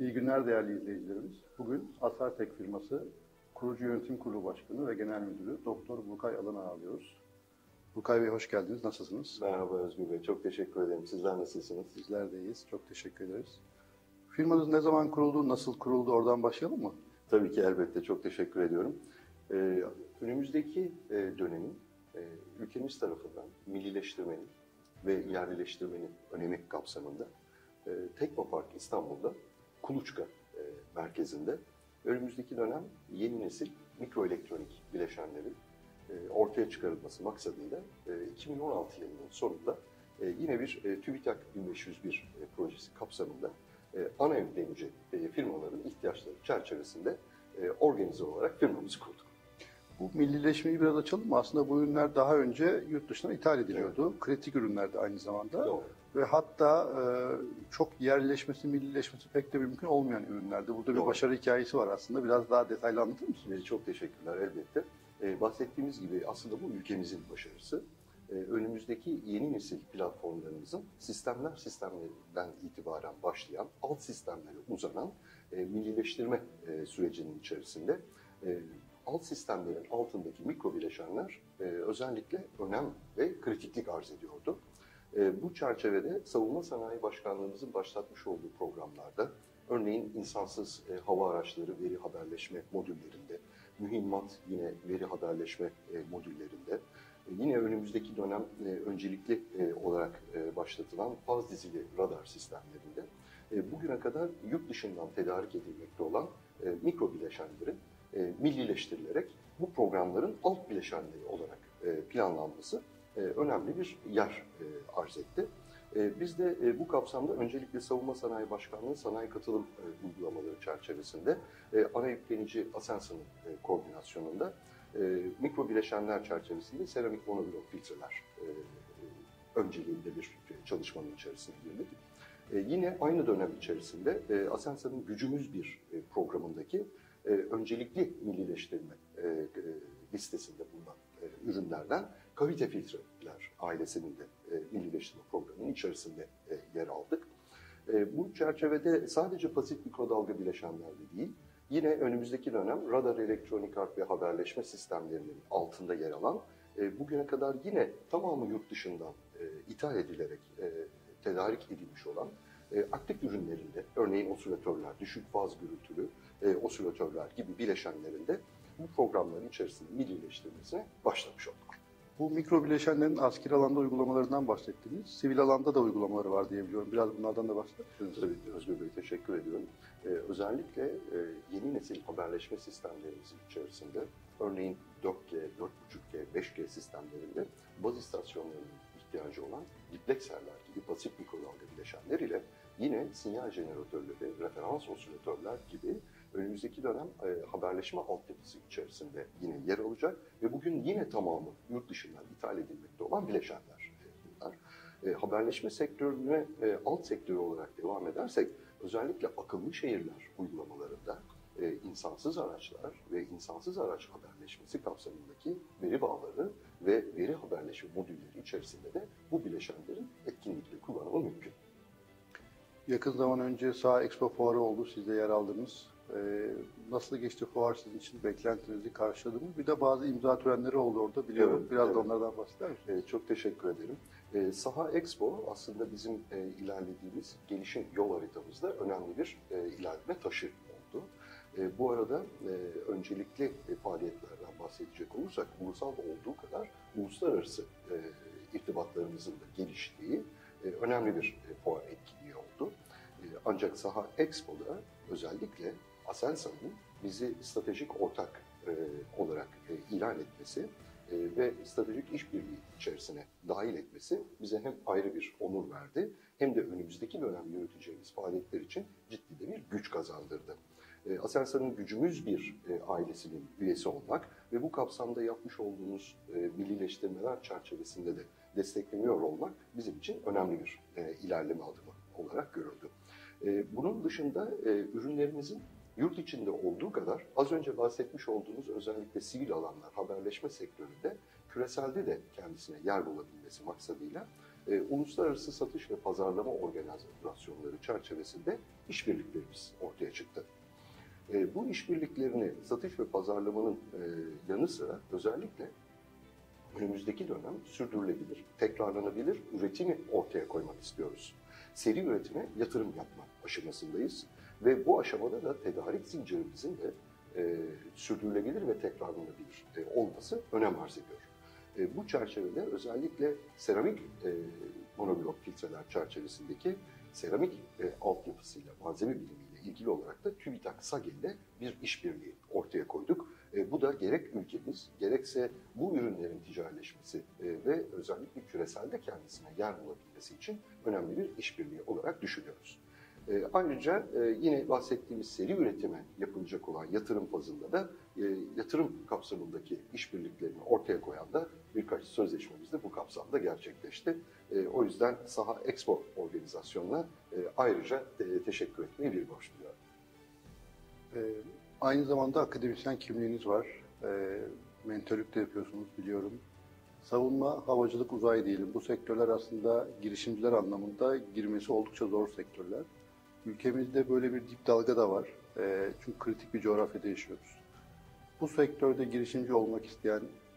İyi günler değerli izleyicilerimiz. Bugün Asartek firması Kurucu Yönetim Kurulu Başkanı ve Genel Müdürü Doktor Burkay Alan'ı ağırlıyoruz. Burkay Bey hoş geldiniz. Nasılsınız? Merhaba Özgür Bey. Çok teşekkür ederim. Sizler nasılsınız? Bizler de iyiyiz. Çok teşekkür ederiz. Firmanız ne zaman kuruldu, nasıl kuruldu? Oradan başlayalım mı? Tabii ki elbette. Çok teşekkür ediyorum. Önümüzdeki dönemin ülkemiz tarafından millileştirmenin ve yerlileştirmenin önemi kapsamında Teknopark İstanbul'da Kuluçka merkezinde önümüzdeki dönem yeni nesil mikroelektronik bileşenlerin ortaya çıkarılması maksadıyla 2016 yılının sonunda yine bir TÜBİTAK 1501 projesi kapsamında ana yüklenici firmaların ihtiyaçları çerçevesinde organize olarak firmamızı kurduk. Bu millileşmeyi biraz açalım mı? Aslında bu ürünler daha önce yurt dışına ithal ediliyordu. Evet. Kritik ürünlerdi aynı zamanda. Doğru. Ve hatta çok yerleşmesi, millileşmesi pek de mümkün olmayan ürünlerdi. Burada bir Doğru. başarı hikayesi var aslında. Biraz daha detaylı anlatır mısınız? Çok teşekkürler elbette. Bahsettiğimiz gibi aslında bu ülkemizin başarısı. Önümüzdeki yeni nesil platformlarımızın sistemlerinden itibaren başlayan, alt sistemlere uzanan millileştirme sürecinin içerisinde alt sistemlerin altındaki mikro bileşenler özellikle önem ve kritiklik arz ediyordu. Bu çerçevede Savunma Sanayi Başkanlığımızın başlatmış olduğu programlarda, örneğin insansız hava araçları veri haberleşme modüllerinde, mühimmat yine veri haberleşme modüllerinde, yine önümüzdeki dönem öncelikli olarak başlatılan faz dizili radar sistemlerinde bugüne kadar yurt dışından tedarik edilmekte olan mikro bileşenlerin millileştirilerek bu programların alt bileşenleri olarak planlanması önemli bir yer arz etti. Biz de bu kapsamda öncelikle Savunma Sanayi Başkanlığı sanayi katılım uygulamaları çerçevesinde ana yüklenici Aselsan'ın koordinasyonunda mikro bileşenler çerçevesinde seramik monoblok filtreler önceliğinde bir çalışmanın içerisine girdik. Yine aynı dönem içerisinde Aselsan'ın Gücümüz Bir programındaki öncelikli millileştirme listesinde bulunan ürünlerden kalite filtreler ailesinin de millileştirme programının içerisinde yer aldık. Bu çerçevede sadece pasif mikrodalga bileşenlerde değil, yine önümüzdeki dönem radar, elektronik harp ve haberleşme sistemlerinin altında yer alan, bugüne kadar yine tamamı yurt dışından ithal edilerek tedarik edilmiş olan aktif ürünlerinde, örneğin osilatörler, düşük faz gürültülü osilatörler gibi bileşenlerinde bu programların içerisinde millileştirmesine başlamış olduk. Bu mikro bileşenlerin askeri alanda uygulamalarından bahsettiniz. Sivil alanda da uygulamaları var diye biliyorum. Biraz bunlardan da bahseder misiniz? Tabii Özgür Bey, teşekkür ediyorum. Özellikle yeni nesil haberleşme sistemlerimizin içerisinde, örneğin 4G, 4.5G, 5G sistemlerinde baz istasyonlarının ihtiyacı olan diplekserler gibi pasif mikrodalga bileşenler ile yine sinyal jeneratörleri, referans osilatörler gibi önümüzdeki dönem haberleşme altyapısı içerisinde yine yer alacak ve bugün yine tamamı yurt dışından ithal edilmekte olan bileşenler bunlar. Haberleşme sektörüne alt sektörü olarak devam edersek, özellikle akıllı şehirler uygulamalarında insansız araçlar ve insansız araç haberleşmesi kapsamındaki veri bağları ve veri haberleşme modülleri içerisinde de bu bileşenlerin etkinlikle kullanımı mümkün. Yakın zaman önce Saha Expo fuarı oldu, siz de yer aldınız. Nasıl geçti fuar sizin için? Beklentinizi karşıladı mı? Bir de bazı imza törenleri oldu orada, biliyorum. Evet, Biraz evet. da onlardan bahseder misiniz? Çok teşekkür ederim. Saha Expo aslında bizim ilerlediğimiz gelişim yol haritamızda önemli bir ilerleme taşı oldu. Bu arada öncelikli faaliyetlerden bahsedecek olursak, ulusal olduğu kadar uluslararası irtibatlarımızın da geliştiği önemli bir fuar etkinliği oldu. Ancak Saha Expo'da özellikle Aselsan'ın bizi stratejik ortak olarak ilan etmesi ve stratejik işbirliği içerisine dahil etmesi bize hem ayrı bir onur verdi, hem de önümüzdeki dönem yürüteceğimiz faaliyetler için ciddi de bir güç kazandırdı. Aselsan'ın Gücümüz Bir ailesinin üyesi olmak ve bu kapsamda yapmış olduğumuz millileştirmeler çerçevesinde de destekleniyor olmak bizim için önemli bir ilerleme adımı olarak görüldü. Bunun dışında ürünlerimizin yurt içinde olduğu kadar az önce bahsetmiş olduğumuz özellikle sivil alanlar, haberleşme sektöründe küreselde de kendisine yer bulabilmesi maksadıyla uluslararası satış ve pazarlama organizasyonları çerçevesinde işbirliklerimiz ortaya çıktı. Bu işbirliklerini satış ve pazarlamanın yanı sıra özellikle önümüzdeki dönem sürdürülebilir, tekrarlanabilir üretimi ortaya koymak istiyoruz. Seri üretime yatırım yapma aşamasındayız ve bu aşamada da tedarik zincirimizin de sürdürülebilir ve tekrarlanabilir olması önem arz ediyor. Bu çerçevede özellikle seramik monoblok filtreler çerçevesindeki seramik altyapısıyla, malzeme bilimiyle ilgili olarak da TÜBİTAK SAGE ile bir işbirliği ortaya koyduk. Bu da gerek ülkemiz, gerekse bu ürünlerin ticaretleşmesi ve özellikle küreselde kendisine yer bulabilmesi için önemli bir işbirliği olarak düşünüyoruz. Ayrıca yine bahsettiğimiz seri üretime yapılacak olan yatırım fazında da yatırım kapsamındaki işbirliklerini ortaya koyan da birkaç sözleşmemiz de bu kapsamda gerçekleşti. O yüzden Saha Expo organizasyonuna ayrıca teşekkür etmeyi bir borç duyuyorum. Aynı zamanda akademisyen kimliğiniz var. Mentörlük de yapıyorsunuz biliyorum. Savunma, havacılık, uzay diyelim. Bu sektörler aslında girişimciler anlamında girmesi oldukça zor sektörler. Ülkemizde böyle bir dip dalga da var. Çünkü kritik bir coğrafyada yaşıyoruz. Bu sektörde girişimci olmak isteyen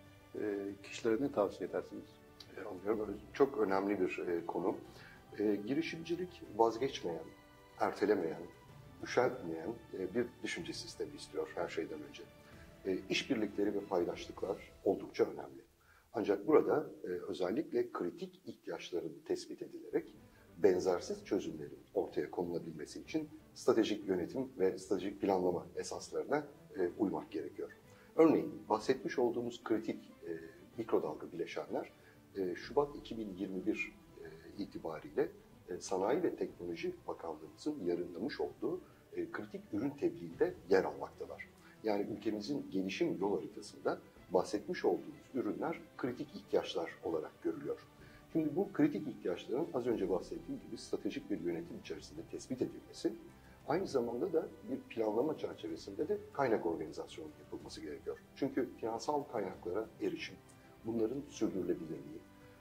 kişilere ne tavsiye edersiniz? Anlıyorum. Çok önemli bir konu. Girişimcilik vazgeçmeyen, ertelemeyen, üşenmeyen bir düşünce sistemi istiyor her şeyden önce. İşbirlikleri ve paydaşlıklar oldukça önemli. Ancak burada özellikle kritik ihtiyaçların tespit edilerek benzersiz çözümlerin ortaya konulabilmesi için stratejik yönetim ve stratejik planlama esaslarına uymak gerekiyor. Örneğin bahsetmiş olduğumuz kritik mikrodalga bileşenler Şubat 2021 itibariyle Sanayi ve Teknoloji Bakanlığımızın yayınlamış olduğu kritik ürün tebliğinde yer almaktalar. Yani ülkemizin gelişim yol haritasında bahsetmiş olduğumuz ürünler kritik ihtiyaçlar olarak görülüyor. Şimdi bu kritik ihtiyaçların az önce bahsettiğim gibi stratejik bir yönetim içerisinde tespit edilmesi, aynı zamanda da bir planlama çerçevesinde de kaynak organizasyonu yapılması gerekiyor. Çünkü finansal kaynaklara erişim, bunların sürdürülebilirliği,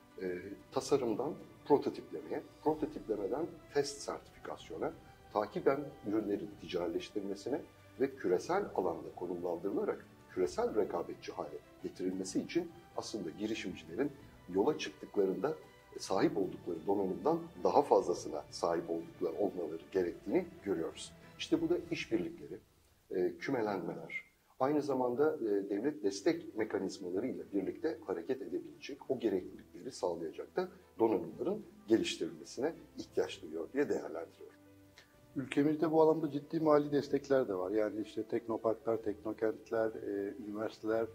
tasarımdan prototiplemeye, prototiplemeden test sertifikasyona, takiben ürünlerin ticaretleştirilmesine ve küresel alanda konumlandırılarak küresel rekabetçi hale getirilmesi için aslında girişimcilerin yola çıktıklarında sahip oldukları donanımdan daha fazlasına sahip olmaları gerektiğini görüyoruz. İşte bu da işbirlikleri, kümelenmeler, aynı zamanda devlet destek mekanizmaları ile birlikte hareket edebilecek, o gereklilikleri sağlayacak da donanımların geliştirilmesine ihtiyaç duyuyor diye değerlendiriyor. Ülkemizde bu alanda ciddi mali destekler de var. Yani işte teknoparklar, teknokentler, üniversiteler,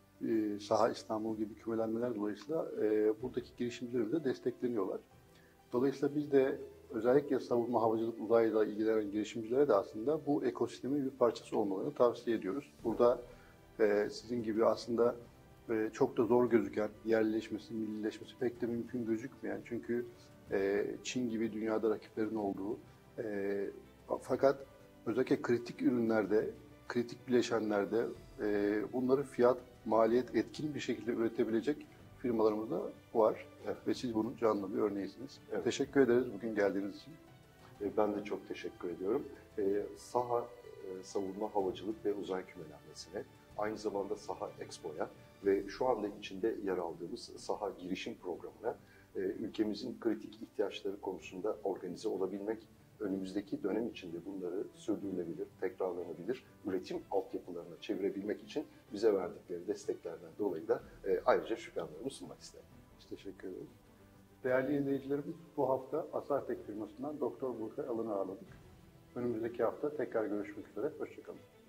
Saha İstanbul gibi kümelenmeler dolayısıyla buradaki girişimcilerimiz de destekleniyorlar. Dolayısıyla biz de özellikle savunma, havacılık, uzayla ilgilenen girişimcilere de aslında bu ekosistemin bir parçası olmalarını tavsiye ediyoruz. Burada sizin gibi aslında çok da zor gözüken, yerleşmesi, millileşmesi pek de mümkün gözükmeyen, çünkü Çin gibi dünyada rakiplerin olduğu, fakat özellikle kritik ürünlerde, kritik bileşenlerde bunları fiyat, maliyet etkin bir şekilde üretebilecek firmalarımız da var. Evet. Ve siz bunun canlı bir örneğisiniz. Evet. Teşekkür ederiz bugün geldiğiniz için. Ben de çok teşekkür ediyorum. Saha Savunma, Havacılık ve Uzay Kümelenmesi'ne, aynı zamanda Saha Expo'ya ve şu anda içinde yer aldığımız Saha Girişim Programı'na ülkemizin kritik ihtiyaçları konusunda organize olabilmek, önümüzdeki dönem içinde bunları sürdürülebilir, tekrarlanabilir üretim altyapılarına çevirebilmek için bize verdikleri desteklerden dolayı da ayrıca şükranlarımı sunmak isterim. Biz teşekkür ederiz. Değerli izleyicilerimiz, bu hafta Asartek firmasından Doktor Burkay Alın'ı ağırladık. Önümüzdeki hafta tekrar görüşmek üzere. Hoşçakalın.